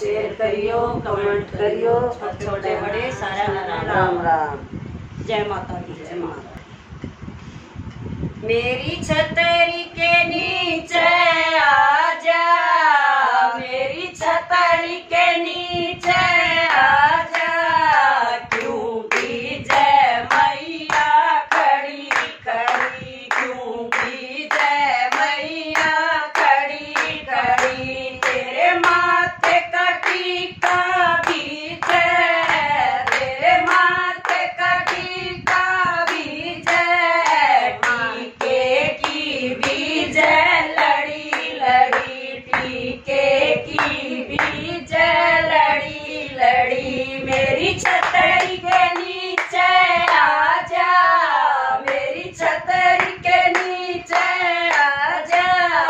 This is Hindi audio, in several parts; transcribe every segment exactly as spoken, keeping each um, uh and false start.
शेयर करियो, कमेंट करियो, छोटे बड़े सारा राम राम राम। जय माता दी। जय माता। मेरी छतरी के नीचे आजा, मेरी छतरी के नीचे आजा, क्योंकि जय मैया खड़ी खड़ी, क्योंकि जय मैया खड़ी खड़ी, तेरे माथे का टीका भी जय, तेरे माथे का टीका भी जय, टीके की भी जय लड़ी लड़ी, टीके की भी जय लड़ी लड़ी। मेरी छतरी के नीचे आजा, मेरी छतरी के नीचे आजा,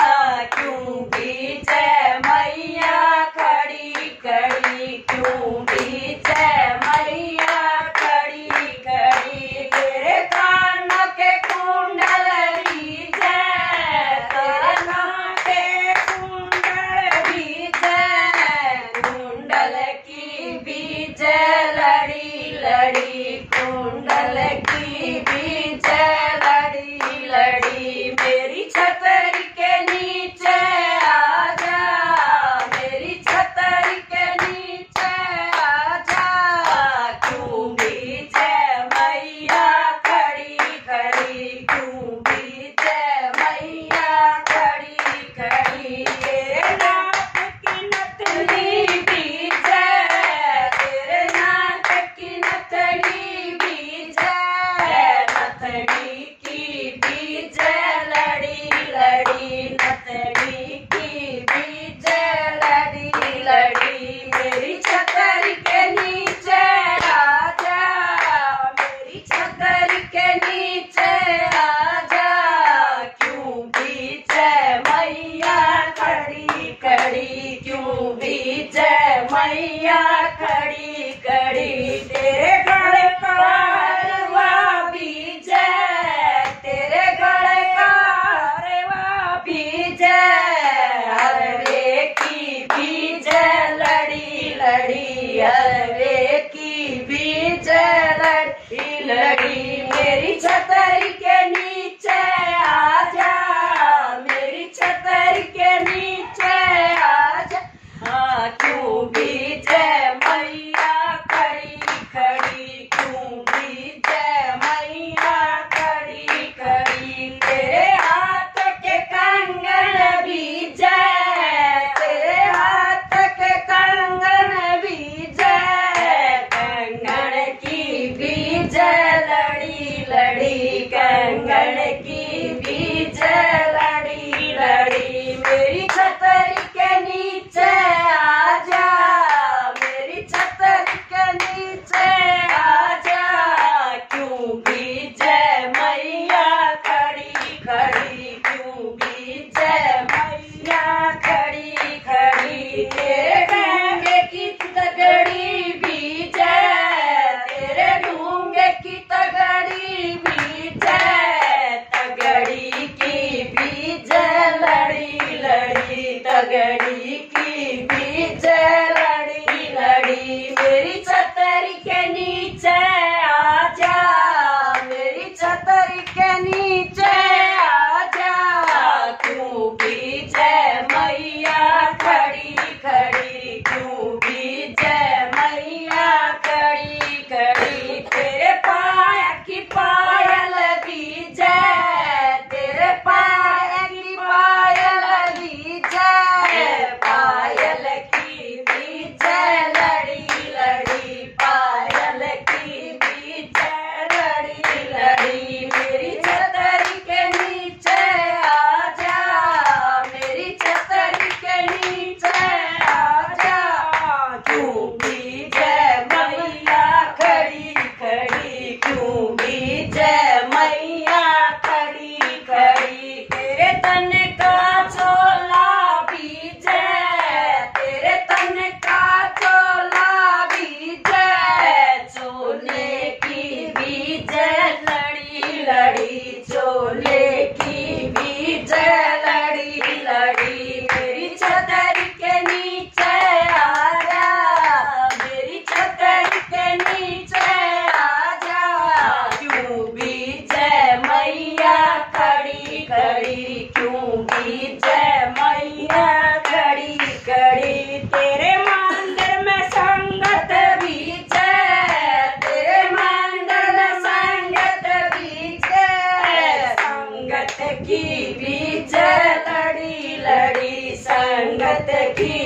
क्योंकि जय मैया खड़ी खड़ी, क्योंकि जय मैया खड़ी खड़ी, तेरे कानों के कुंडल भी जय, तेरे कानों के कुंडल भी जय, कुंडल की भी जय लड़ी लड़ी, कुंडल की भी जय लड़ी लड़ी। मेरी छतरी के नीचे आजा, मेरी छतरी के नीचे आजा, क्योंकि जय मैया खड़ी खड़ी, क्योंकि जय मैया खड़ी खड़ी, तेरे नाक की नथनी भी जय, तेरे नाक की नथनी भी जय, नथनी की भी जय लड़ी लड़ी, नथनी की भी जय लड़ी लड़ी। मेरी छतरी के नीचे आजा, मेरी छतरी के नीचे आजा, क्योंकि जय मैया खड़ी खड़ी, क्योंकि जय मैया खड़ी खड़ी, तेरे गले का हरवा भी जय, तेरे गले का हरवा भी जय, हरवे की भी जय लड़ी लड़ी, हरवे की भी जय लड़ी लड़ी। मेरी छतरी के नीचे आजा, मेरी छतरी के नीचे आजा, हाँ, क्योंकि जय मैया खड़ी खड़ी, क्योंकि जय मैया खड़ी खड़ी, तेरे हाथ के कंगन भी जय, तेरे हाथ के कंगन भी जय, कंगन की भी जय लड़ी लड़ी, कंगन की भी जय लड़ी लड़ी। मेरी छतरी के नीचे आजा, की बीच लड़ी लड़ी संगत की